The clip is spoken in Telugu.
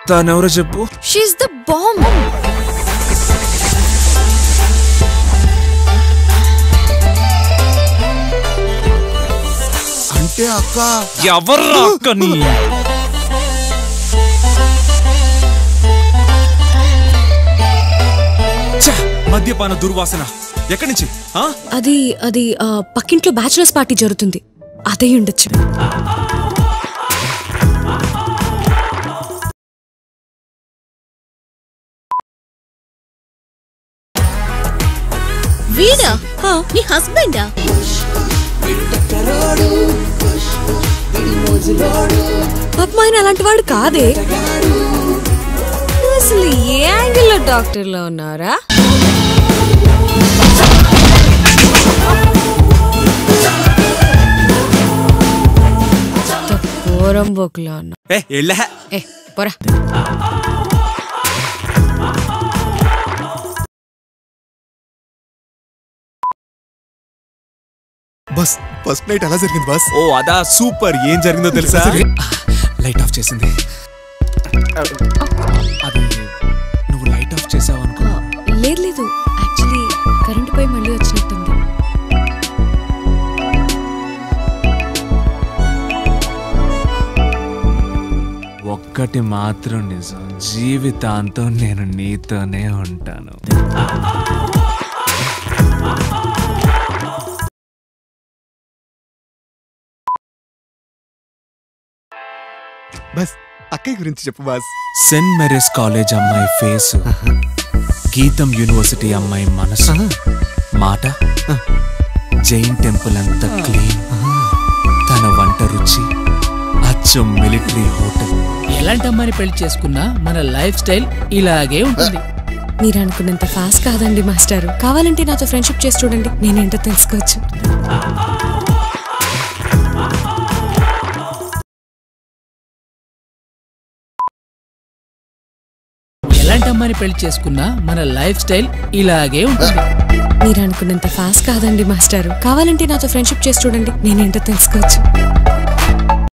తానెవరో చెప్పు. She's the bomb. అంటే అక్క ఎవర్రా అక్కని? మద్యపాన దుర్వాసన ఎక్కడి నుంచి? అది పక్కింట్లో బ్యాచులర్స్ పార్టీ జరుగుతుంది, అదే ఉండొచ్చు. వీడా నీ హస్బెండా? పాపమాయన అలాంటి వాడు కాదే. అసలు ఏ యాంగిల్లో డాక్టర్లో ఉన్నారా? పోరంబోకులో ఉన్నా. పోరా. బస్ ఫస్ట్ నైట్ ఎలా జరిగింది బాస్? ఓ అదా, సూపర్. ఏం జరిగిందో తెలుసా? లైట్ ఆఫ్ చేసింది. అది నువ్వు లైట్ ఆఫ్ చేసావు అనుకో. లేదు, యాక్చువల్లీ కరెంట్ పోయి మళ్ళీ వచ్చినట్టుంది. ఒక్కటి మాత్రం నిజం, జీవితాంతం నేను నీతోనే ఉంటాను. బస్ అక్కయ్య గురించి చెప్పు బాస్. సెయింట్ మేరీస్ కాలేజ్ అమ్మాయి ఫేసు, గీతం యూనివర్సిటీ అమ్మాయి మనసు, మాట జైన్ టెంపుల్ అంత క్లీన్, తన వంట రుచి అచ్చం మిలిటరీ హోటల్. ఎలాంటి అమ్మాయిని పెళ్లి చేసుకున్నా మన లైఫ్ స్టైల్ ఇలాగే ఉంటుంది. మీరు అనుకున్నంత ఫాస్ట్ కాదండి మాస్టారు. కావాలంటే నాతో ఫ్రెండ్షిప్ చేసి చూడండి, నేనేంటో తెలుసుకోవచ్చు. ఎలాంటి అమ్మాయిని పెళ్లి చేసుకున్నా మన లైఫ్ స్టైల్ ఇలాగే ఉంటుంది. మీరు అనుకున్నంత ఫాస్ట్ కాదండి మాస్టారు. కావాలంటే నాతో ఫ్రెండ్షిప్ చేసి చూడండి, నేనేంటో తెలుసుకోవచ్చు.